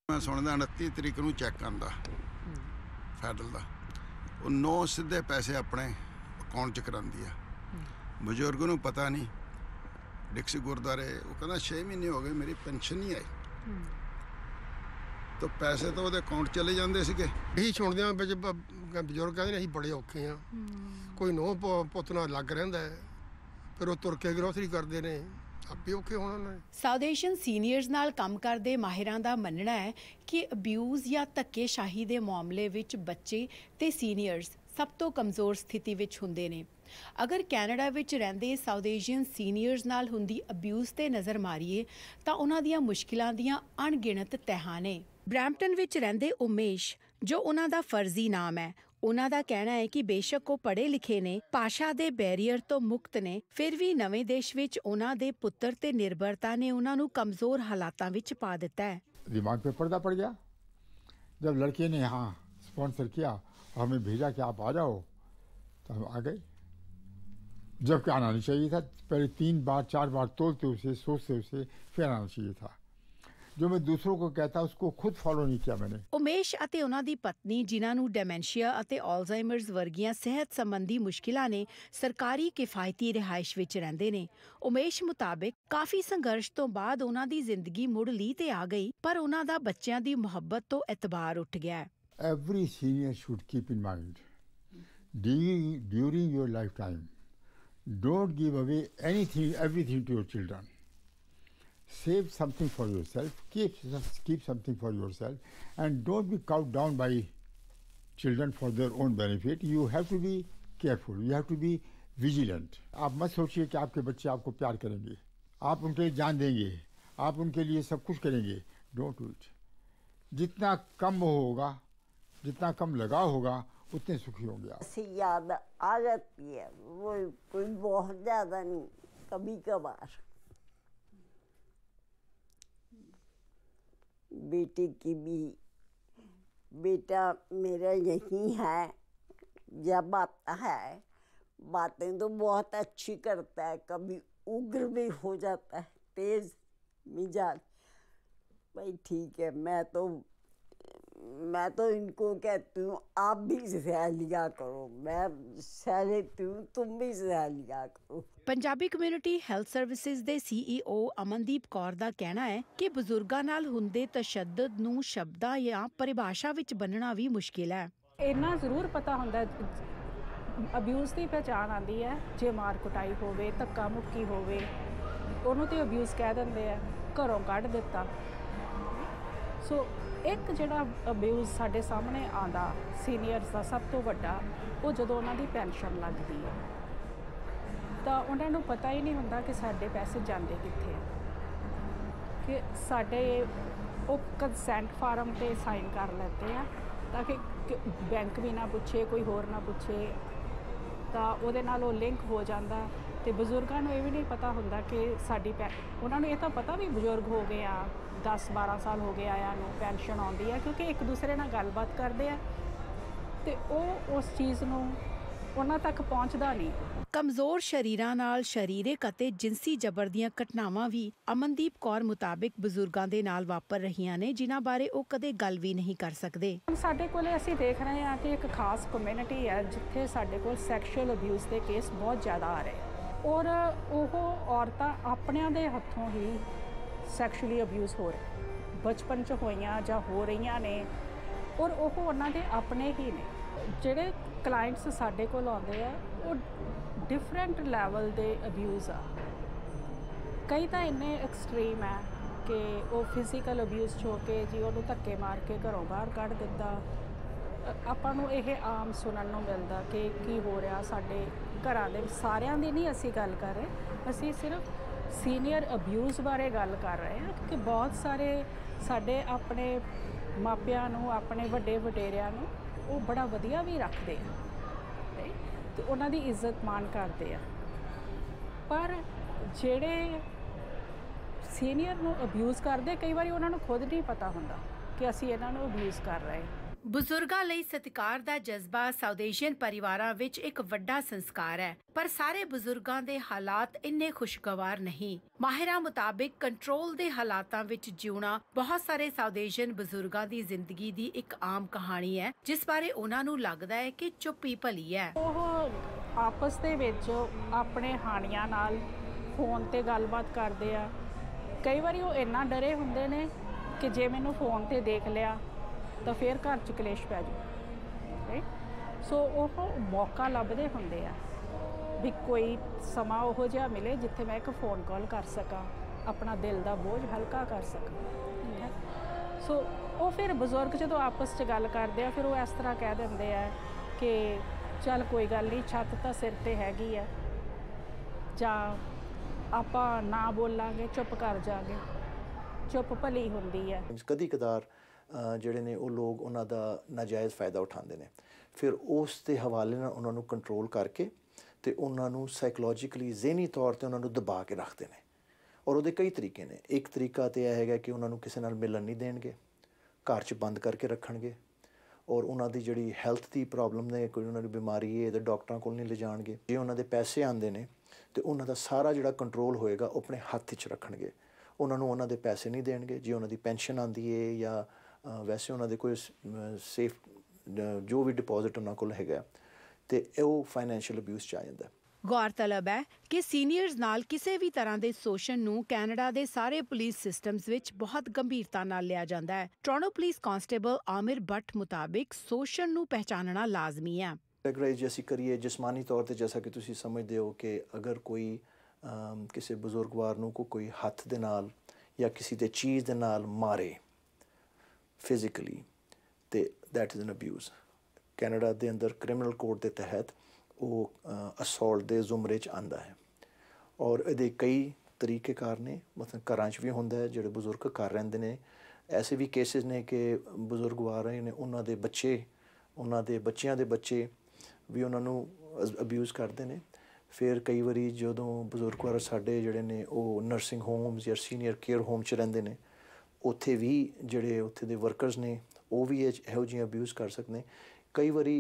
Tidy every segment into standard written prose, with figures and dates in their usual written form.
मैं सुनदा 29 तरीक नूं चैक आंदा फैडरल दा, वो 9 सीधे पैसे अपने अकाउंट च करांदी है। बजुर्ग नूं पता नहीं, डिक्स गुरुद्वारे वो कहना 6 महीने हो गए मेरी पेंशन नहीं आई, तो पैसे तो वो अकाउंट चले जाते सीगे। यही सुनते बजुर्ग कहते ਅਸੀਂ बड़े औखे हाँ, कोई नूंह पुੱਤ ਨਾਲ ਲੱਗ ਰਹਿੰਦਾ ਹੈ, ਫਿਰ ਉਹ ਤੁਰ ਕੇ ਗਰੋਸਰੀ ਕਰਦੇ ਨੇ, ਆਪੇ ਔਖੇ ਹੋਣਾ ਉਹਨਾਂ ਨੇ। ਸਾਊਥ ਏਸ਼ੀਅਨ ਸੀਨੀਅਰਸ ਨਾਲ ਕੰਮ ਕਰਦੇ ਮਾਹਿਰਾਂ ਦਾ ਮੰਨਣਾ ਹੈ ਕਿ ਅਬਿਊਜ਼ ਜਾਂ ਧੱਕੇਸ਼ਾਹੀ ਦੇ ਮਾਮਲੇ ਵਿੱਚ ਬੱਚੇ ਤੇ ਸੀਨੀਅਰਸ ਸਭ ਤੋਂ ਕਮਜ਼ੋਰ ਸਥਿਤੀ ਵਿੱਚ ਹੁੰਦੇ ਨੇ। ਅਗਰ ਕੈਨੇਡਾ ਵਿੱਚ ਰਹਿੰਦੇ ਸਾਊਥ ਏਸ਼ੀਅਨ ਸੀਨੀਅਰਸ ਨਾਲ ਹੁੰਦੀ ਅਬਿਊਜ਼ ਤੇ ਨਜ਼ਰ ਮਾਰੀਏ ਤਾਂ ਉਹਨਾਂ ਦੀਆਂ ਮੁਸ਼ਕਿਲਾਂ ਦੀਆਂ ਅਣਗਿਣਤ ਤਹਿਾਂ ਨੇ। ਬਰੈਂਪਟਨ ਵਿੱਚ ਰਹਿੰਦੇ ਉਮੇਸ਼, ਜੋ ਉਹਨਾਂ ਦਾ ਫਰਜ਼ੀ ਨਾਮ ਹੈ, ਉਹਨਾਂ ਦਾ ਕਹਿਣਾ ਹੈ ਕਿ ਬੇਸ਼ੱਕ ਉਹ ਪੜ੍ਹੇ ਲਿਖੇ ਨੇ, ਭਾਸ਼ਾ ਦੇ ਬੈਰੀਅਰ ਤੋਂ ਮੁਕਤ ਨੇ, ਫਿਰ ਵੀ ਨਵੇਂ ਦੇਸ਼ ਵਿੱਚ ਉਹਨਾਂ ਦੇ ਪੁੱਤਰ ਤੇ ਨਿਰਭਰਤਾ ਨੇ ਉਹਨਾਂ ਨੂੰ ਕਮਜ਼ੋਰ ਹਾਲਾਤਾਂ ਵਿੱਚ ਪਾ ਦਿੱਤਾ ਹੈ। दिमाग पे पर्दा पड़ गया जब लड़के ने यहाँ स्पॉन्सर किया और हमें भेजा कि आप आ जाओ, तो हम आ गए, जबकि आना नहीं चाहिए था। पहले 3 बार 4 बार तोलते उसे, सोचते उसे, फिर आना चाहिए था। जो मैं दूसरों को कहता उसको खुद फॉलो नहीं किया मैंने। ਉਮੇਸ਼ ਅਤੇ ਉਹਨਾਂ ਦੀ ਪਤਨੀ, ਜਿਨ੍ਹਾਂ ਨੂੰ ਡੈਮੈਂਸ਼ੀਆ ਅਤੇ ਅਲਜ਼ਾਈਮਰਜ਼ ਵਰਗੀਆਂ ਸਿਹਤ ਸੰਬੰਧੀ ਮੁਸ਼ਕਿਲਾਂ ਨੇ, ਸਰਕਾਰੀ ਕਿਫਾਇਤੀ ਰਿਹਾਇਸ਼ ਵਿੱਚ ਰਹਿੰਦੇ ਨੇ। ਉਮੇਸ਼ ਮੁਤਾਬਿਕ ਕਾਫੀ ਸੰਘਰਸ਼ ਤੋਂ ਬਾਅਦ ਉਹਨਾਂ ਦੀ ਜ਼ਿੰਦਗੀ ਮੁੜ ਲੀਹ ਤੇ ਆ ਗਈ, ਪਰ ਉਹਨਾਂ ਦਾ ਬੱਚਿਆਂ ਦੀ ਮੁਹੱਬਤ ਤੋਂ ਇਤਬਾਰ ਉੱਠ ਗਿਆ ਹੈ। Every senior should keep in mind during your lifetime, don't give away everything to your children. Save something for yourself, keep something for yourself, and don't be cowed down by children for their own benefit. You have to be careful, you have to be vigilant. आप मत सोचिए कि आपके बच्चे आपको प्यार करेंगे, आप उनके लिए जान देंगे, आप उनके लिए सब कुछ करेंगे। Don't do it. जितना कम होगा, जितना कम लगाव होगा, उतने सुखी होंगे आप। ऐसी याद आ जाती है, वो कोई बहुत ज़्यादा नहीं, कभी कभार। बेटे की भी, बेटा मेरा यही है, जब आता है बातें तो बहुत अच्छी करता है, कभी उग्र भी हो जाता है, तेज मिजाज। भाई ठीक है, मैं तो इनको कहती हूँ आप भी सह लिया करो, मैं सह लेती हूँ, तुम भी सह लिया करो। ਪੰਜਾਬੀ ਕਮਿਊਨਿਟੀ ਹੈਲਥ ਸਰਵਿਸਿਜ਼ ਦੇ CEO ਅਮਨਦੀਪ ਕੌਰ ਦਾ ਕਹਿਣਾ ਹੈ ਕਿ ਬਜ਼ੁਰਗਾਂ ਨਾਲ ਹੁੰਦੇ ਤਸ਼ੱਦਦ ਨੂੰ ਸ਼ਬਦਾਂ ਜਾਂ ਪਰਿਭਾਸ਼ਾ ਵਿੱਚ ਬੰਨ੍ਹਣਾ ਵੀ ਮੁਸ਼ਕਿਲ ਹੈ। ਇੰਨਾ ਜ਼ਰੂਰ ਪਤਾ ਹੁੰਦਾ ਅਬਿਊਜ਼ ਦੀ ਪਹਿਚਾਣ ਆਉਂਦੀ ਹੈ, ਜੇ ਮਾਰ ਕੁਟਾਈ ਹੋਵੇ, ਧੱਕਾ ਮੁੱਕੀ ਹੋਵੇ, ਉਹਨੂੰ ਤੇ ਅਬਿਊਜ਼ ਕਹਿ ਦਿੰਦੇ ਆ, ਘਰੋਂ ਕੱਢ ਦਿੱਤਾ। ਸੋ ਇੱਕ ਜਿਹੜਾ ਅਬਿਊਜ਼ ਸਾਡੇ ਸਾਹਮਣੇ ਆਉਂਦਾ ਸੀਨੀਅਰਸ ਦਾ ਸਭ ਤੋਂ ਵੱਡਾ, ਉਹ ਜਦੋਂ ਉਹਨਾਂ ਦੀ ਪੈਨਸ਼ਨ ਲੱਗਦੀ ਹੈ ਤਾਂ ਉਹਨਾਂ ਨੂੰ ਪਤਾ ਹੀ ਨਹੀਂ ਹੁੰਦਾ ਕਿ ਸਾਡੇ ਪੈਸੇ ਜਾਂਦੇ ਕਿੱਥੇ ਆ, ਕਿ ਸਾਡੇ ਉਹ ਕੰਸੈਂਟ ਫਾਰਮ 'ਤੇ ਸਾਈਨ ਕਰ ਲੈਂਦੇ ਆ ਤਾਂ ਕਿ ਬੈਂਕ ਵੀ ਨਾ ਪੁੱਛੇ, ਕੋਈ ਹੋਰ ਨਾ ਪੁੱਛੇ, ਤਾਂ ਉਹਦੇ ਨਾਲ ਉਹ ਲਿੰਕ ਹੋ ਜਾਂਦਾ। ਅਤੇ ਬਜ਼ੁਰਗਾਂ ਨੂੰ ਇਹ ਵੀ ਨਹੀਂ ਪਤਾ ਹੁੰਦਾ ਕਿ ਸਾਡੀ ਉਹਨਾਂ ਨੂੰ ਇਹ ਤਾਂ ਪਤਾ ਵੀ ਬਜ਼ੁਰਗ ਹੋ ਗਏ ਆ, 10-12 ਸਾਲ ਹੋ ਗਏ ਆਇਆਂ ਨੂੰ, ਪੈਨਸ਼ਨ ਆਉਂਦੀ ਹੈ, ਕਿਉਂਕਿ ਇੱਕ ਦੂਸਰੇ ਨਾਲ ਗੱਲਬਾਤ ਕਰਦੇ ਆ ਅਤੇ ਉਹ ਉਸ ਚੀਜ਼ ਨੂੰ ਉਹਨਾਂ ਤੱਕ ਪਹੁੰਚਦਾ ਨਹੀਂ। ਕਮਜ਼ੋਰ ਸ਼ਰੀਰਾਂ ਨਾਲ ਸਰੀਰਕ ਅਤੇ ਜਿਨਸੀ ਜ਼ਬਰ ਦੀਆਂ ਘਟਨਾਵਾਂ ਵੀ ਅਮਨਦੀਪ ਕੌਰ ਮੁਤਾਬਿਕ ਬਜ਼ੁਰਗਾਂ ਦੇ ਨਾਲ ਵਾਪਰ ਰਹੀਆਂ ਨੇ, ਜਿਨ੍ਹਾਂ ਬਾਰੇ ਉਹ ਕਦੇ ਗੱਲ ਵੀ ਨਹੀਂ ਕਰ ਸਕਦੇ। ਸਾਡੇ ਕੋਲ ਅਸੀਂ ਦੇਖ ਰਹੇ ਹਾਂ ਕਿ ਇੱਕ ਖਾਸ ਕਮਿਊਨਿਟੀ ਹੈ ਜਿੱਥੇ ਸਾਡੇ ਕੋਲ ਸੈਕਸ਼ੂਅਲ ਅਬਿਊਜ਼ ਦੇ ਕੇਸ ਬਹੁਤ ਜ਼ਿਆਦਾ ਆ ਰਹੇ, ਔਰ ਉਹ ਔਰਤਾਂ ਆਪਣਿਆਂ ਦੇ ਹੱਥੋਂ ਹੀ ਸੈਕਸ਼ੂਅਲੀ ਅਬਿਊਜ਼ ਹੋ ਰਹੇ, ਬਚਪਨ 'ਚ ਹੋਈਆਂ ਜਾਂ ਹੋ ਰਹੀਆਂ ਨੇ, ਔਰ ਉਹ ਉਹਨਾਂ ਦੇ ਆਪਣੇ ਹੀ ਨੇ। ਜਿਹੜੇ ਕਲਾਇੰਟਸ ਸਾਡੇ ਕੋਲ ਆਉਂਦੇ ਆ ਉਹ ਡਿਫਰੈਂਟ ਲੈਵਲ ਦੇ ਅਬਿਊਜ਼ ਆ, ਕਈ ਤਾਂ ਇੰਨੇ ਐਕਸਟ੍ਰੀਮ ਹੈ ਕਿ ਉਹ ਫਿਜ਼ੀਕਲ ਅਬਿਊਜ਼ 'ਚ ਹੋ ਕੇ ਜੀ ਉਹਨੂੰ ਧੱਕੇ ਮਾਰ ਕੇ ਘਰੋਂ ਬਾਹਰ ਕੱਢ ਦਿੱਤਾ। ਆਪਾਂ ਨੂੰ ਇਹ ਆਮ ਸੁਣਨ ਨੂੰ ਮਿਲਦਾ ਕਿ ਕੀ ਹੋ ਰਿਹਾ ਸਾਡੇ ਘਰਾਂ ਦੇ। ਸਾਰਿਆਂ ਦੀ ਨਹੀਂ ਅਸੀਂ ਗੱਲ ਕਰ ਰਹੇ, ਅਸੀਂ ਸਿਰਫ ਸੀਨੀਅਰ ਅਬਿਊਜ਼ ਬਾਰੇ ਗੱਲ ਕਰ ਰਹੇ ਹਾਂ, ਕਿਉਂਕਿ ਬਹੁਤ ਸਾਰੇ ਸਾਡੇ ਆਪਣੇ ਮਾਪਿਆਂ ਨੂੰ, ਆਪਣੇ ਵੱਡੇ ਵਡੇਰਿਆਂ ਨੂੰ ਉਹ ਬੜਾ ਵਧੀਆ ਵੀ ਰੱਖਦੇ ਆ ਅਤੇ ਉਹਨਾਂ ਦੀ ਇੱਜ਼ਤ ਮਾਣ ਕਰਦੇ ਆ, ਪਰ ਜਿਹੜੇ ਸੀਨੀਅਰ ਨੂੰ ਅਬਿਊਜ਼ ਕਰਦੇ, ਕਈ ਵਾਰੀ ਉਹਨਾਂ ਨੂੰ ਖੁਦ ਨਹੀਂ ਪਤਾ ਹੁੰਦਾ ਕਿ ਅਸੀਂ ਇਹਨਾਂ ਨੂੰ ਅਬਿਊਜ਼ ਕਰ ਰਹੇ। ਬਜ਼ੁਰਗਾਂ ਲਈ ਸਤਿਕਾਰ ਦਾ ਜਜ਼ਬਾ ਸਾਊਥ ਏਸ਼ੀਅਨ ਪਰਿਵਾਰਾਂ ਵਿੱਚ ਇੱਕ ਵੱਡਾ ਸੰਸਕਾਰ ਹੈ, ਪਰ ਸਾਰੇ ਬਜ਼ੁਰਗਾਂ ਦੇ ਹਾਲਾਤ ਇੰਨੇ ਖੁਸ਼ਗਵਾਰ ਨਹੀਂ। ਮਾਹਿਰਾਂ ਮੁਤਾਬਿਕ ਕੰਟਰੋਲ ਦੇ ਹਾਲਾਤਾਂ ਵਿੱਚ ਜਿਉਣਾ ਬਹੁਤ ਸਾਰੇ ਸਾਊਥ ਏਸ਼ੀਅਨ ਬਜ਼ੁਰਗਾਂ ਦੀ ਜ਼ਿੰਦਗੀ ਦੀ ਇੱਕ ਆਮ ਕਹਾਣੀ ਹੈ, ਜਿਸ ਬਾਰੇ ਉਹਨਾਂ ਨੂੰ ਲੱਗਦਾ ਹੈ ਕਿ ਚੁੱਪ ਹੀ ਭਲੀ ਹੈ। ਉਹ ਆਪਸ ਦੇ ਵਿੱਚ ਆਪਣੇ ਹਾਣੀਆਂ ਨਾਲ ਫੋਨ ਤੇ ਗੱਲਬਾਤ ਕਰਦੇ ਆ। ਕਈ ਵਾਰੀ ਉਹ ਇੰਨਾ ਡਰੇ ਹੁੰਦੇ ਨੇ ਕਿ ਜੇ ਮੈਨੂੰ ਫੋਨ ਤੇ ਦੇਖ ਲਿਆ ਤਾਂ ਫਿਰ ਘਰ 'ਚ ਕਲੇਸ਼ ਪੈ ਜਾਊ। ਸੋ ਉਹ ਮੌਕਾ ਲੱਭਦੇ ਹੁੰਦੇ ਆ ਵੀ ਕੋਈ ਸਮਾਂ ਉਹੋ ਜਿਹਾ ਮਿਲੇ ਜਿੱਥੇ ਮੈਂ ਇੱਕ ਫੋਨ ਕਾਲ ਕਰ ਸਕਾਂ, ਆਪਣਾ ਦਿਲ ਦਾ ਬੋਝ ਹਲਕਾ ਕਰ ਸਕਾਂ। ਠੀਕ ਹੈ, ਸੋ ਉਹ ਫਿਰ ਬਜ਼ੁਰਗ ਜਦੋਂ ਆਪਸ 'ਚ ਗੱਲ ਕਰਦੇ ਆ ਫਿਰ ਉਹ ਇਸ ਤਰ੍ਹਾਂ ਕਹਿ ਦਿੰਦੇ ਆ ਕਿ ਚੱਲ ਕੋਈ ਗੱਲ ਨਹੀਂ, ਛੱਤ ਤਾਂ ਸਿਰ 'ਤੇ ਹੈਗੀ ਆ, ਜਾਂ ਆਪਾਂ ਨਾ ਬੋਲਾਂਗੇ, ਚੁੱਪ ਕਰ ਜਾਵਾਂਗੇ, ਚੁੱਪ ਭਲੀ ਹੁੰਦੀ ਹੈ। ਕਦੀ ਕਦਾਰ ਜਿਹੜੇ ਨੇ ਉਹ ਲੋਕ ਉਹਨਾਂ ਦਾ ਨਾਜਾਇਜ਼ ਫਾਇਦਾ ਉਠਾਉਂਦੇ ਨੇ, ਫਿਰ ਉਸ ਦੇ ਹਵਾਲੇ ਨਾਲ ਉਹਨਾਂ ਨੂੰ ਕੰਟਰੋਲ ਕਰਕੇ ਤੇ ਉਹਨਾਂ ਨੂੰ ਸਾਈਕੋਲੋਜੀਕਲੀ ਜ਼ਹਿਨੀ ਤੌਰ ਤੇ ਉਹਨਾਂ ਨੂੰ ਦਬਾ ਕੇ ਰੱਖਦੇ ਨੇ। ਔਰ ਉਹਦੇ ਕਈ ਤਰੀਕੇ ਨੇ। ਇੱਕ ਤਰੀਕਾ ਤੇ ਇਹ ਹੈਗਾ ਕਿ ਉਹਨਾਂ ਨੂੰ ਕਿਸੇ ਨਾਲ ਮਿਲਣ ਨਹੀਂ ਦੇਣਗੇ, ਘਰ 'ਚ ਬੰਦ ਕਰਕੇ ਰੱਖਣਗੇ, ਔਰ ਉਹਨਾਂ ਦੀ ਜਿਹੜੀ ਹੈਲਥ ਦੀ ਪ੍ਰੋਬਲਮ ਨੇ, ਕੋਈ ਉਹਨਾਂ ਦੀ ਬਿਮਾਰੀ ਹੈ ਤੇ ਡਾਕਟਰਾਂ ਕੋਲ ਨਹੀਂ ਲਿਜਾਣਗੇ। ਜੇ ਉਹਨਾਂ ਦੇ ਪੈਸੇ ਆਉਂਦੇ ਨੇ ਤੇ ਉਹਨਾਂ ਦਾ ਸਾਰਾ ਜਿਹੜਾ ਕੰਟਰੋਲ ਹੋਏਗਾ ਉਹ ਆਪਣੇ ਹੱਥ 'ਚ ਰੱਖਣਗੇ। ਉਹਨਾਂ ਨੂੰ ਉਹਨਾਂ ਦੇ ਪੈਸੇ ਨਹੀਂ ਦੇਣਗੇ। ਜੇ ਉਹਨਾਂ ਦੀ ਪੈਨਸ਼ਨ ਆਉਂਦੀ ਹੈ ਜਾਂ ਵੈਸੇ ਉਹਨਾਂ ਦੇ ਕੋਈ ਸੇਫ ਜੋ ਵੀ ਡਿਪੋਜ਼ਿਟ ਉਹਨਾਂ ਕੋਲ ਹੈਗਾ ਤੇ ਉਹ ਫਾਈਨੈਂਸ਼ੀਅਲ ਅਬਿਊਜ਼ 'ਚ ਆ ਜਾਂਦਾ। ਗੌਰਤਲਬ ਹੈ ਕਿ ਸੀਨੀਅਰਜ਼ ਨਾਲ ਕਿਸੇ ਵੀ ਤਰ੍ਹਾਂ ਦੇ ਸ਼ੋਸ਼ਣ ਨੂੰ ਕੈਨੇਡਾ ਦੇ ਸਾਰੇ ਪੁਲਿਸ ਸਿਸਟਮਸ ਵਿੱਚ ਬਹੁਤ ਗੰਭੀਰਤਾ ਨਾਲ ਲਿਆ ਜਾਂਦਾ ਹੈ। Toronto police constable Aamir Bhatt ਮੁਤਾਬਿਕ ਸ਼ੋਸ਼ਣ ਨੂੰ ਪਹਿਚਾਨਣਾ ਲਾਜ਼ਮੀ ਹੈ। ਕੈਟੇਗਰਾਈਜ਼ ਅਸੀਂ ਕਰੀਏ ਜਿਸਮਾਨੀ ਤੌਰ ਤੇ, ਜੈਸਾ ਕਿ ਤੁਸੀਂ ਸਮਝਦੇ ਹੋ ਕਿ ਅਗਰ ਕੋਈ ਕਿਸੇ ਬਜ਼ੁਰਗਵਾਰ ਨੂੰ ਕੋਈ ਹੱਥ ਦੇ ਨਾਲ ਜਾਂ ਕਿਸੇ ਦੇ ਚੀਜ਼ ਦੇ ਨਾਲ ਮਾਰੇ ਫਿਜ਼ੀਕਲੀ ਤੇ that is an abuse. Canada ਦੇ ਅੰਦਰ ਕ੍ਰਿਮੀਨਲ ਕੋਡ ਦੇ ਤਹਿਤ ਉਹ ਅਸੌਲਟ ਦੇ ਜ਼ੁਮਰੇ 'ਚ ਆਉਂਦਾ ਹੈ। ਔਰ ਇਹਦੇ ਕਈ ਤਰੀਕੇਕਾਰ ਨੇ, ਮਤਲਬ ਘਰਾਂ 'ਚ ਵੀ ਹੁੰਦਾ ਹੈ, ਜਿਹੜੇ ਬਜ਼ੁਰਗ ਘਰ ਰਹਿੰਦੇ ਨੇ। ਐਸੇ ਵੀ ਕੇਸਿਸ ਨੇ ਕਿ ਬਜ਼ੁਰਗਵਾਰ ਨੇ, ਉਹਨਾਂ ਦੇ ਬੱਚੇ, ਉਹਨਾਂ ਦੇ ਬੱਚਿਆਂ ਦੇ ਬੱਚੇ ਵੀ ਉਹਨਾਂ ਨੂੰ ਅਬਿਊਜ਼ ਕਰਦੇ ਨੇ। ਫਿਰ ਕਈ ਵਾਰੀ ਜਦੋਂ ਬਜ਼ੁਰਗਵਾਰ ਸਾਡੇ ਜਿਹੜੇ ਨੇ ਉਹ ਨਰਸਿੰਗ ਹੋਮਸ ਜਾਂ ਸੀਨੀਅਰ ਕੇਅਰ ਹੋਮ 'ਚ ਰਹਿੰਦੇ ਨੇ, ਉੱਥੇ ਵੀ ਜਿਹੜੇ ਉੱਥੇ ਦੇ ਵਰਕਰਸ ਨੇ ਉਹ ਵੀ ਇਹੋ ਜਿਹੀਆਂ ਅਬਿਊਜ਼ ਕਰ ਸਕਦੇ ਨੇ। ਕਈ ਵਾਰੀ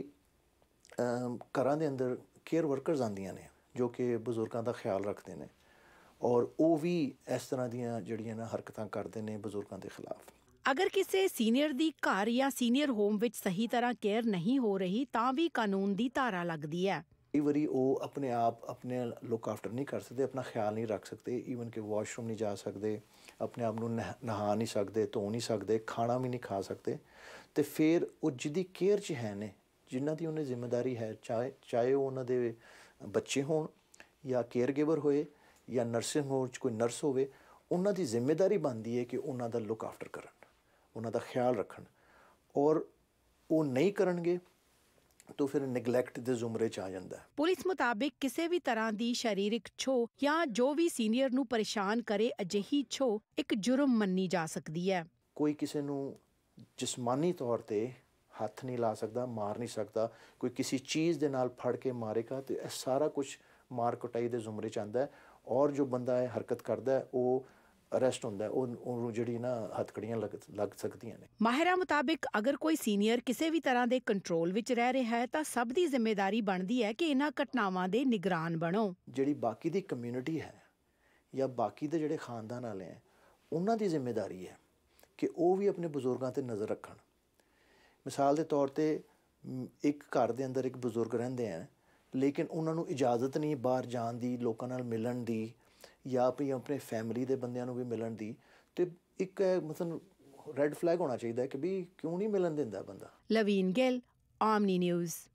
ਘਰਾਂ ਦੇ ਅੰਦਰ ਕੇਅਰ ਵਰਕਰਸ ਆਉਂਦੀਆਂ ਨੇ ਜੋ ਕਿ ਬਜ਼ੁਰਗਾਂ ਦਾ ਖਿਆਲ ਰੱਖਦੇ ਨੇ, ਔਰ ਉਹ ਵੀ ਇਸ ਤਰ੍ਹਾਂ ਦੀਆਂ ਜਿਹੜੀਆਂ ਨਾ ਹਰਕਤਾਂ ਕਰਦੇ ਨੇ ਬਜ਼ੁਰਗਾਂ ਦੇ ਖਿਲਾਫ। ਅਗਰ ਕਿਸੇ ਸੀਨੀਅਰ ਦੀ ਘਰ ਜਾਂ ਸੀਨੀਅਰ ਹੋਮ ਵਿੱਚ ਸਹੀ ਤਰ੍ਹਾਂ ਕੇਅਰ ਨਹੀਂ ਹੋ ਰਹੀ ਤਾਂ ਵੀ ਕਾਨੂੰਨ ਦੀ ਧਾਰਾ ਲੱਗਦੀ ਹੈ। ਕਈ ਵਾਰੀ ਉਹ ਆਪਣੇ ਆਪ ਆਪਣੇ ਲੁੱਕ ਆਫਟਰ ਨਹੀਂ ਕਰ ਸਕਦੇ, ਆਪਣਾ ਖਿਆਲ ਨਹੀਂ ਰੱਖ ਸਕਦੇ, ਈਵਨ ਕਿ ਵਾਸ਼ਰੂਮ ਨਹੀਂ ਜਾ ਸਕਦੇ, ਆਪਣੇ ਆਪ ਨੂੰ ਨਹਾ ਨਹੀਂ ਸਕਦੇ, ਧੋ ਨਹੀਂ ਸਕਦੇ, ਖਾਣਾ ਵੀ ਨਹੀਂ ਖਾ ਸਕਦੇ। ਤੇ ਫਿਰ ਉਹ ਜਿਹਦੀ ਕੇਅਰ 'ਚ ਹੈ ਨੇ, ਜਿਨ੍ਹਾਂ ਦੀ ਉਹਨੇ ਜ਼ਿੰਮੇਵਾਰੀ ਹੈ, ਚਾਹੇ ਉਹ ਉਹਨਾਂ ਦੇ ਬੱਚੇ ਹੋਣ ਜਾਂ ਕੇਅਰ ਗਿਵਰ ਹੋਏ ਜਾਂ ਨਰਸਿੰਗ ਹੋਮ 'ਚ ਕੋਈ ਨਰਸ ਹੋਵੇ, ਉਹਨਾਂ ਦੀ ਜ਼ਿੰਮੇਵਾਰੀ ਬਣਦੀ ਹੈ ਕਿ ਉਹਨਾਂ ਦਾ ਲੁੱਕ ਆਫਟਰ ਕਰਨ, ਉਹਨਾਂ ਦਾ ਖਿਆਲ ਰੱਖਣ। ਔਰ ਉਹ ਨਹੀਂ ਕਰਨਗੇ ਤਾਂ ਫਿਰ ਨੈਗਲੈਕਟ ਦੇ ਜ਼ੁਮਰੇ 'ਚ ਆ ਜਾਂਦਾ ਹੈ। ਪੁਲਿਸ ਮੁਤਾਬਿਕ ਕਿਸੇ ਵੀ ਤਰ੍ਹਾਂ ਦੀ ਸਰੀਰਕ ਛੋਹ ਜਾਂ ਜੋ ਵੀ ਸੀਨੀਅਰ ਨੂੰ ਪਰੇਸ਼ਾਨ ਕਰੇ, ਅਜਿਹੀ ਛੋਹ ਇੱਕ ਜੁਰਮ ਮੰਨੀ ਜਾ ਸਕਦੀ ਹੈ। ਕੋਈ ਕਿਸੇ ਨੂੰ ਜਿਸਮਾਨੀ ਤੌਰ ਤੇ ਹੱਥ ਨਹੀਂ ਲਾ ਸਕਦਾ, ਮਾਰ ਨਹੀਂ ਸਕਦਾ। ਕੋਈ ਕਿਸੇ ਚੀਜ਼ ਦੇ ਨਾਲ ਫੜ ਕੇ ਮਾਰੇਗਾ ਤੇ ਇਹ ਸਾਰਾ ਕੁਝ ਮਾਰ ਕੁਟਾਈ ਦੇ ਜ਼ੁਮਰੇ 'ਚ ਆਉਂਦਾ ਹੈ। ਔਰ ਜੋ ਬੰਦਾ ਇਹ ਹਰਕਤ ਕਰਦਾ ਹੈ ਉਹ ਅਰੈਸਟ ਹੁੰਦਾ ਹੈ, ਉਹਨੂੰ ਜਿਹੜੀ ਨਾ ਹੱਥਕੜੀਆਂ ਲੱਗ ਸਕਦੀਆਂ ਨੇ। ਮਾਹਿਰਾਂ ਮੁਤਾਬਿਕ ਅਗਰ ਕੋਈ ਸੀਨੀਅਰ ਕਿਸੇ ਵੀ ਤਰ੍ਹਾਂ ਦੇ ਕੰਟਰੋਲ ਵਿੱਚ ਰਹਿ ਰਿਹਾ ਹੈ ਤਾਂ ਸਭ ਦੀ ਜ਼ਿੰਮੇਵਾਰੀ ਬਣਦੀ ਹੈ ਕਿ ਇਹਨਾਂ ਘਟਨਾਵਾਂ ਦੇ ਨਿਗਰਾਨ ਬਣੋ। ਜਿਹੜੀ ਬਾਕੀ ਦੀ ਕਮਿਊਨਿਟੀ ਹੈ ਜਾਂ ਬਾਕੀ ਦੇ ਜਿਹੜੇ ਖਾਨਦਾਨ ਵਾਲੇ ਹੈ, ਉਹਨਾਂ ਦੀ ਜ਼ਿੰਮੇਵਾਰੀ ਹੈ ਕਿ ਉਹ ਵੀ ਆਪਣੇ ਬਜ਼ੁਰਗਾਂ 'ਤੇ ਨਜ਼ਰ ਰੱਖਣ। ਮਿਸਾਲ ਦੇ ਤੌਰ 'ਤੇ ਇੱਕ ਘਰ ਦੇ ਅੰਦਰ ਇੱਕ ਬਜ਼ੁਰਗ ਰਹਿੰਦੇ ਹੈ, ਲੇਕਿਨ ਉਹਨਾਂ ਨੂੰ ਇਜਾਜ਼ਤ ਨਹੀਂ ਬਾਹਰ ਜਾਣ ਦੀ, ਲੋਕਾਂ ਨਾਲ ਮਿਲਣ ਦੀ ਜਾਂ ਵੀ ਆਪਣੇ ਫੈਮਿਲੀ ਦੇ ਬੰਦਿਆਂ ਨੂੰ ਵੀ ਮਿਲਣ ਦੀ। ਤੇ ਇੱਕ ਮਤਲਬ ਰੈੱਡ ਫਲੈਗ ਹੋਣਾ ਚਾਹੀਦਾ ਕਿ ਵੀ ਕਿਉਂ ਨਹੀਂ ਮਿਲਣ ਦਿੰਦਾ ਬੰਦਾ। Laveen Gill, Omni news.